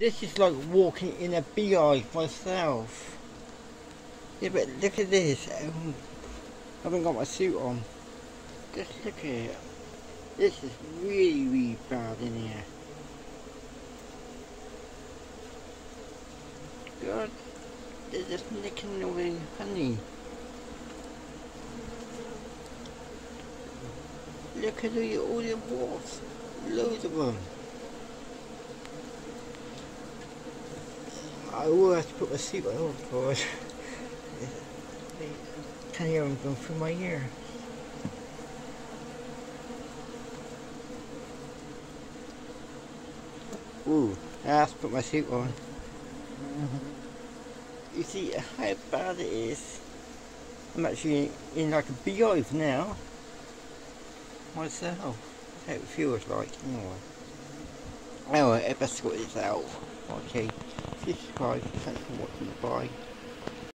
This is like walking in a beehive myself. Yeah, but look at this. I haven't got my suit on. Just look at it. This is really, really bad in here. God, they're just nicking away honey. Look at all the wasps. Loads of them. I will have to put my suit on, oh god. I can't hear them going through my ear. Ooh, I have to put my suit on. You see how bad it is. I'm actually in like a beehive now. Myself. That's how it feels like, anyway. Anyway, I best sort this out. Okay, subscribe, thanks for watching, bye.